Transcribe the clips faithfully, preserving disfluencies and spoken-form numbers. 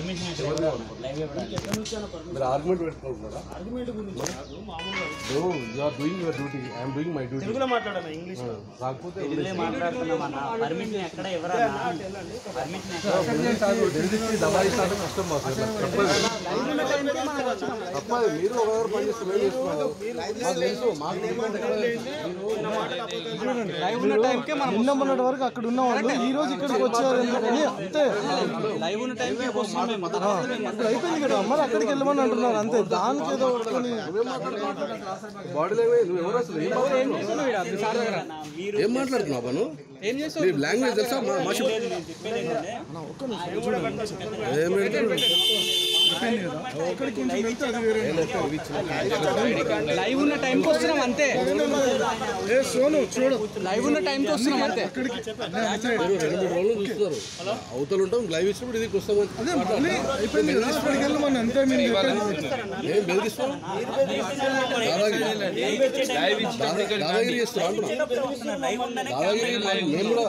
మీరు ఆర్గ్యుమెంట్ పెట్టుకోవాలి. You are doing your duty, I'm doing my duty. తెలుగులో మాట్లాడనా ఇంగ్లీష్ కాకపోతే పర్మిషన్ ఎక్కడ ఎవరన్నా దబాయిస్తాను కష్టం మాకు తప్పదు. మీరు ఒకరు పని చేస్తే మేము చేస్తున్నాం. మాకు తెలుసు. మాకు నిన్న మొన్నటి వరకు అక్కడ ఉన్న వాళ్ళు ఈ రోజు ఇక్కడికి వచ్చారు ఎందుకని అంతే. ఇప్పుడు అయిపోయింది కదా, మరి అక్కడికి వెళ్ళమని అంటున్నారు అంతే. దానికి ఏదో బాడీ లాంగ్వేజ్ నువ్వు ఎవరు అసలు ఏం మాట్లాడుతున్నావు పను? లాంగ్వేజ్ తెలుసా? లైవ్ ఉన్న టైంకి వస్తున్నాం అంతే. సోను చూడు, లైవ్ ఉన్న టైంకి వస్తున్నాం అంతే. రెండు మూడు రోజులు చూస్తున్నారు. అవతలు ఉంటాం, లైవ్ ఇచ్చినప్పుడు ఇది వస్తాం. అయిపోయింది కదా, అక్కడికి వెళ్ళమని అంతే. మేము ఏం బెదిరిస్తాం? దాదాగిరి చేస్తున్నాం అంటున్నాం. దాదాగిరి మేము కూడా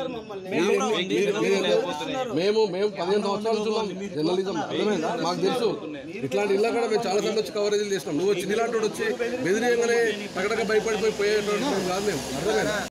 మేము మేము పదిహేను సంవత్సరాలు చూద్దాం జర్నలిజం. అర్థమైందా? మాకు తెలుసు. ఇట్లాంటి ఇళ్ళ కూడా మేము చాలా సార్లు వచ్చి కవరేజీలు చేసినాం. నువ్వు వచ్చి ఇలాంటి వచ్చి బెదిరియంగానే అక్కడక్కడ భయపడిపోయి పోయేటువంటి కాదు మేము. అర్థమైందా?